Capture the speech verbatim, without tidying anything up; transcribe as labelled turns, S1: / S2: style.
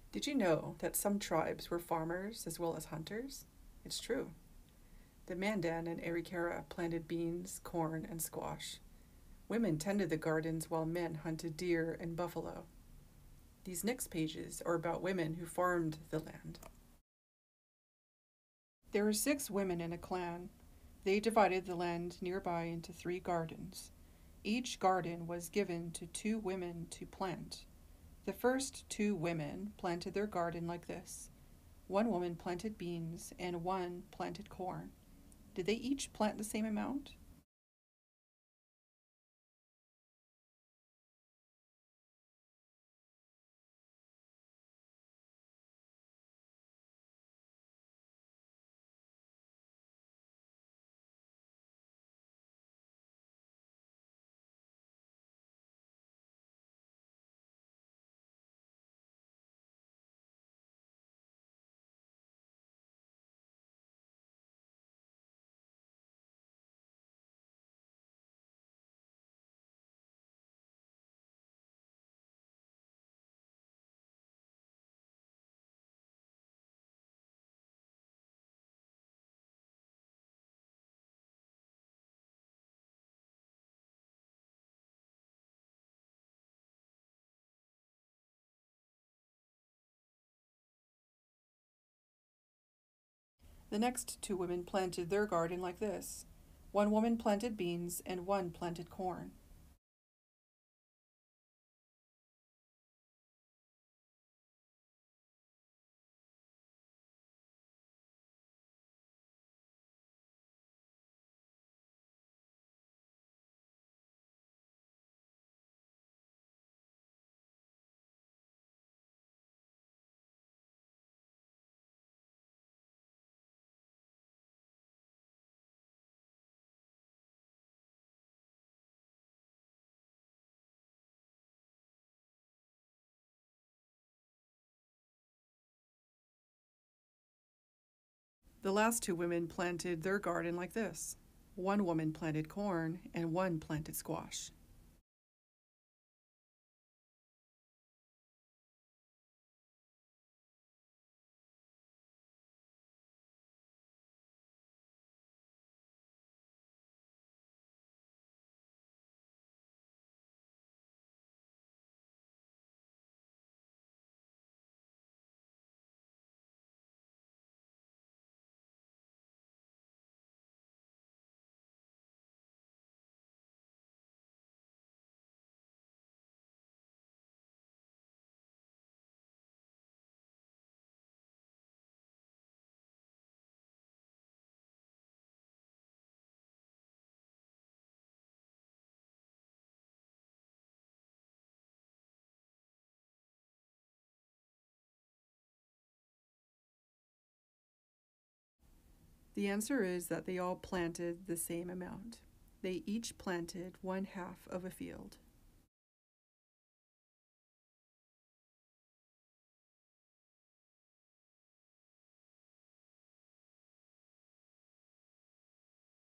S1: Did you know that some tribes were farmers as well as hunters? It's true. The Mandan and Arikara planted beans, corn, and squash. Women tended the gardens while men hunted deer and buffalo. These next pages are about women who farmed the land. There were six women in a clan. They divided the land nearby into three gardens. Each garden was given to two women to plant. The first two women planted their garden like this. One woman planted beans and one planted corn. Did they each plant the same amount? The next two women planted their garden like this. One woman planted beans and one planted corn. The last two women planted their garden like this. One woman planted corn and one planted squash. The answer is that they all planted the same amount. They each planted one half of a field.